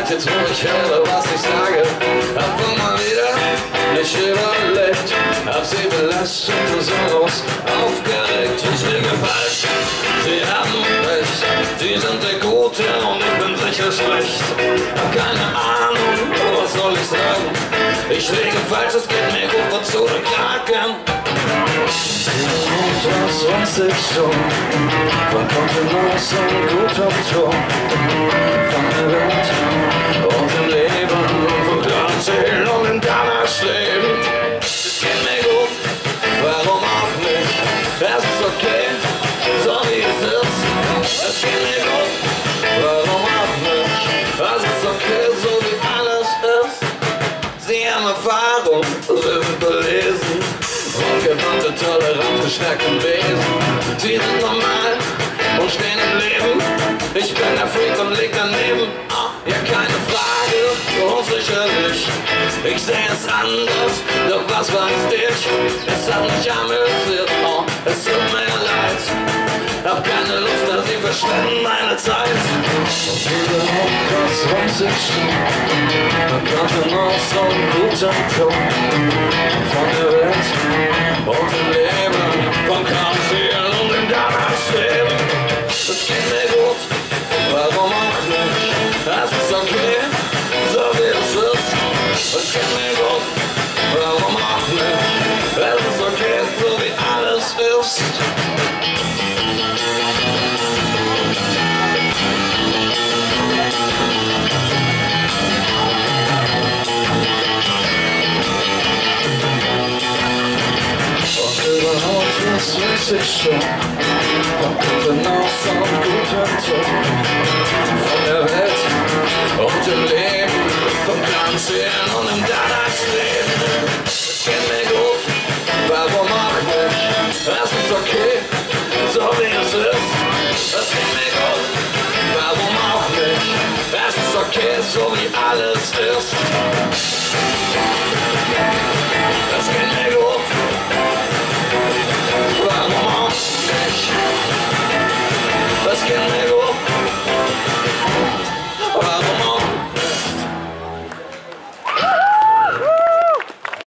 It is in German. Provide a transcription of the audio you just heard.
hört jetzt, wo ich höre, was ich sage. Hab wohl mal wieder nicht überlegt, hab sie belastet, besonders aufgeregt. Ich liege falsch, sie haben recht, sie sind der Gute und ich bin sicher schlecht. Hab keine Ahnung, was soll ich sagen? Ich liege falsch, es geht mir gut, wozu beklagen? Und was weiß ich schon, wann kommt denn noch so ein guter Ton von der Welt und dem Leben, von klaren Zielen und in deiner Leben. Es geht mir gut, warum auch nicht, es ist okay, so wie es ist. Es geht mir gut, warum auch nicht, es ist okay, so wie alles ist. Sie haben Erfahrung, sind belesen und gewandte, tolerant, gestärkten Wesen. Sie sind normal und stehen im Leben. Ich bin der Freak und leg daneben. Ja, keine Frage, so sicherlich. Ich sehe es anders, doch was weiß ich? Es hat mich amüsiert, oh, es tut mir leid. Hab keine Lust, dass sie verschwenden meine Zeit. Und überhaupt, das weiß ich schon. Man könnte noch so ein guter Ton von der Welt und dem Leben, von Kampfzielen und dem Damals-Leben. Es geht mir gut, warum auch nicht? Es ist okay, so wie es ist. Es geht mir gut, warum auch nicht? Es ist okay, so wie alles ist. Das weiß ich schon, und könnte noch so ein guter Ton von der Welt und dem Leben, vom klaren Zielen und im Damals-Leben. Es geht mir gut, warum auch nicht? Es ist okay, so wie es ist. Es geht mir gut, warum auch nicht? Es ist okay, so wie alles ist. Es geht mir gut. Warum auch nicht? Was geht mir